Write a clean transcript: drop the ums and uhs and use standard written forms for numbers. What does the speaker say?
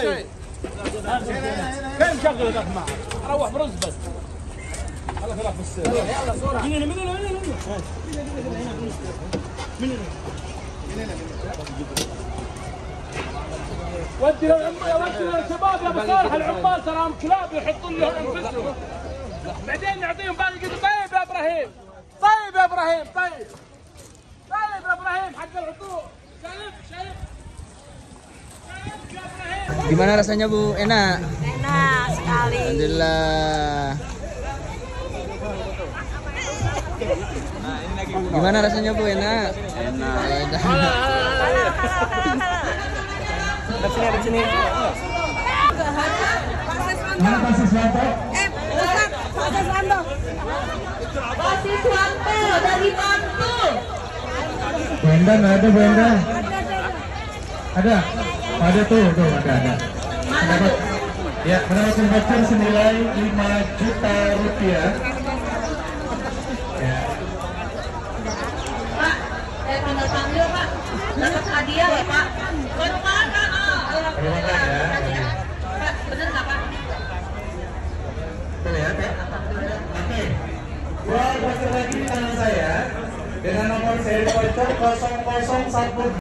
شيء. فين مشغل ذاك معك؟ روح برز بس. خلاص خلاص بس. يلا صورة. من هنا من هنا من هنا. من هنا. ودي للشباب يا ابو صالح العمال تراهم كلاب يحطون لهم انفسهم. بعدين نعطيهم باقي قلت طيب يا ابراهيم. طيب يا ابراهيم طيب. طيب يا ابراهيم حق العطور. شايف. Gimana rasanya Bu? Enak? Enak sekali. Alhamdulillah. Gimana rasanya Bu? Enak? Enak. Ada sini. Mana Pak Siswanto? Pak Siswanto. Pak Siswanto dari Bantul. Bu Enda nggak ada Bu Enda? Ada? Ada tuh ada. Mendapat, ya mendapatkan voucher senilai 5 juta rupiah. Ya. Pak, saya panggil Pak. Dapat hadiah ya Pak. Terima kasih ya. Pak, bener nggak Pak? Betul ya, Teh? Oke. Dua voucher lagi di tangan saya dengan nomor seri voucher 001.